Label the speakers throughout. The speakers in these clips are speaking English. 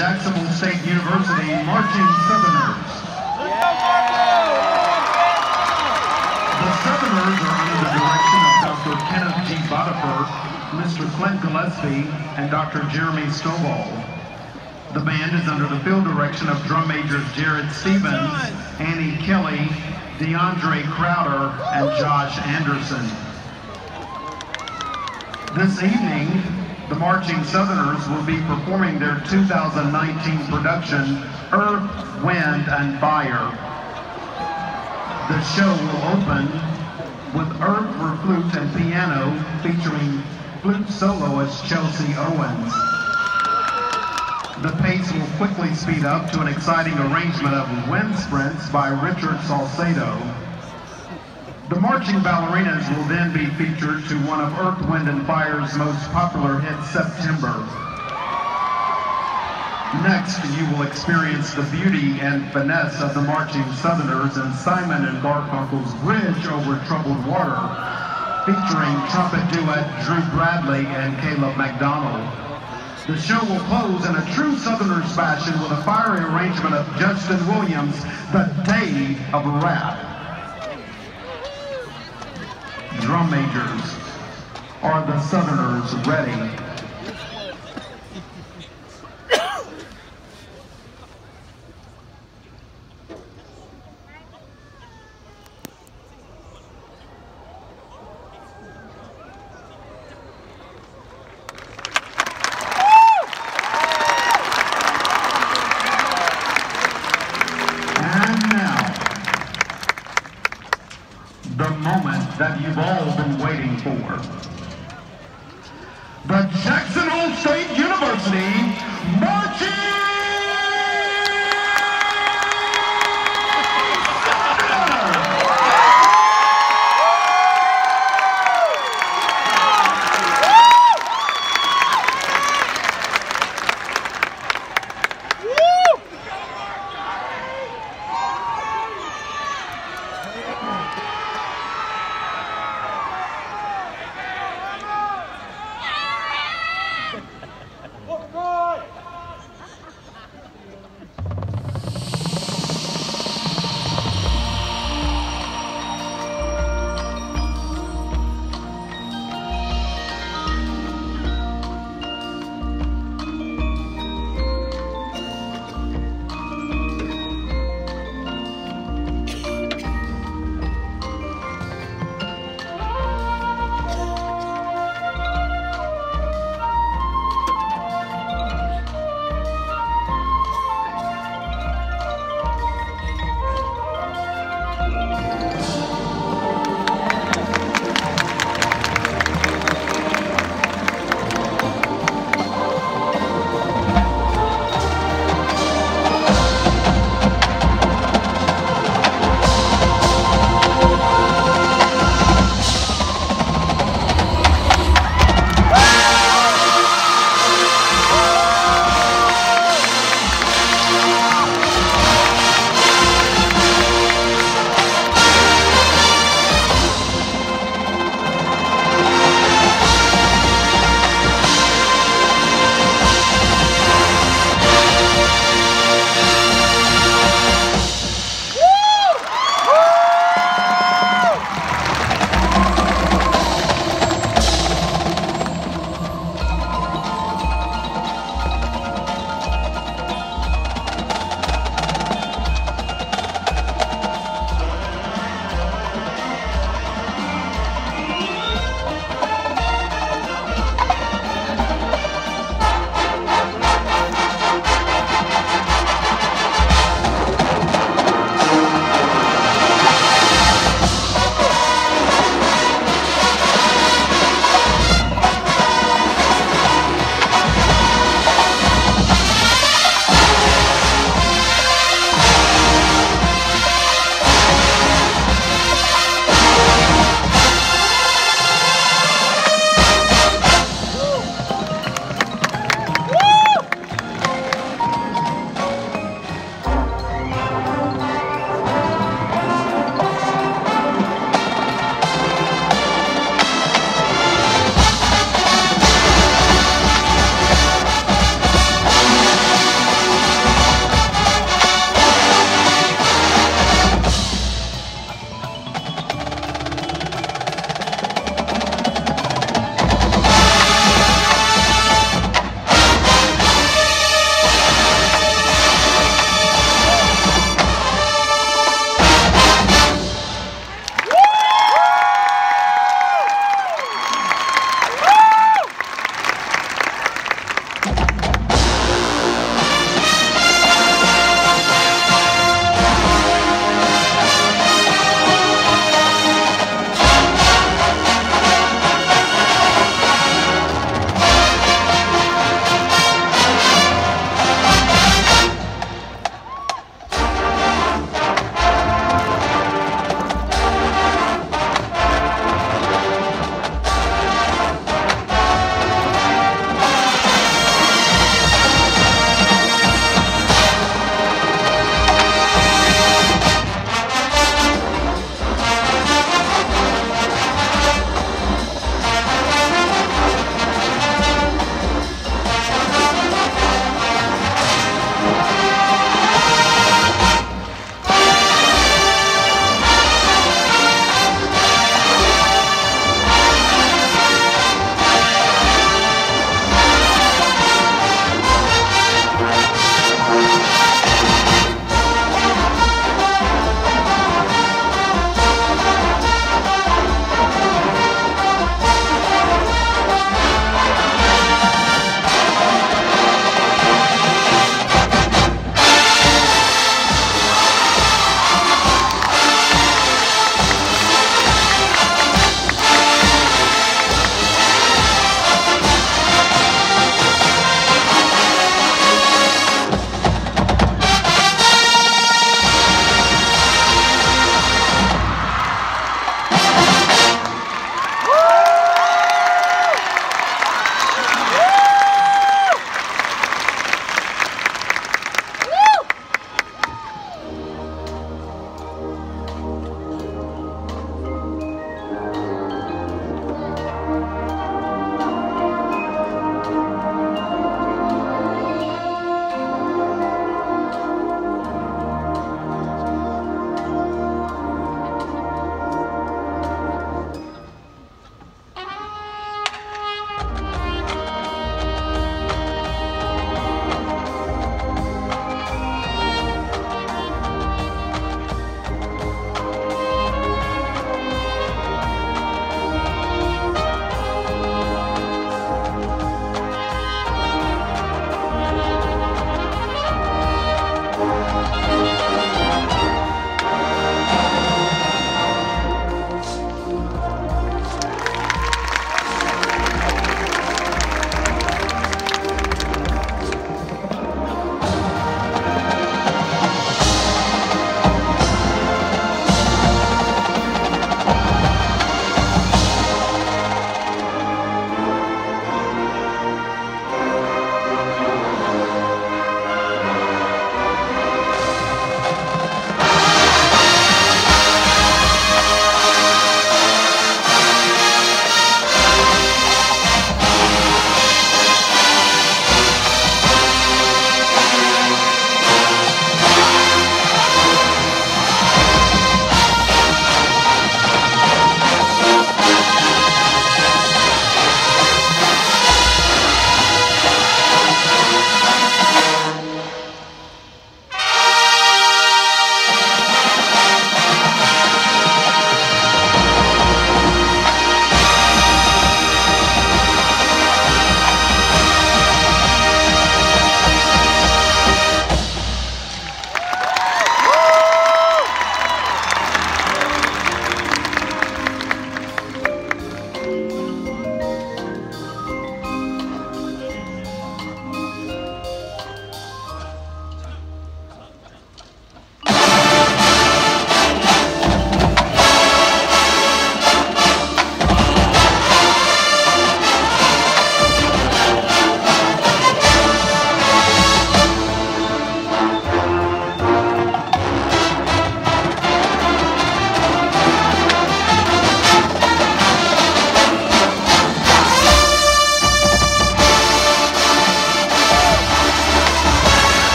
Speaker 1: Jacksonville State University Marching Southerners. The Southerners are under the direction of Dr. Kenneth G. Botifer, Mr. Clint Gillespie, and Dr. Jeremy Stovall. The band is under the field direction of drum majors Jared Stevens, Annie Kelly, DeAndre Crowder, and Josh Anderson. This evening, the Marching Southerners will be performing their 2019 production, Earth, Wind, and Fire. The show will open with Earth for flute and piano, featuring flute soloist Chelsea Owens. The pace will quickly speed up to an exciting arrangement of Wind Sprints by Richard Salcedo. The marching ballerinas will then be featured to one of Earth, Wind, and Fire's most popular hits, September. Next, you will experience the beauty and finesse of the Marching Southerners and Simon and Garfunkel's Bridge Over Troubled Water, featuring trumpet duet Drew Bradley and Caleb McDonald. The show will close in a true Southerners fashion with a fiery arrangement of Justin Williams' The Day of Wrath. Drum majors, are the Southerners ready? The moment that you've all been waiting for. The Jacksonville State University Marching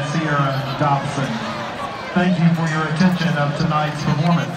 Speaker 1: Sierra Dobson. Thank you for your attention of tonight's performance.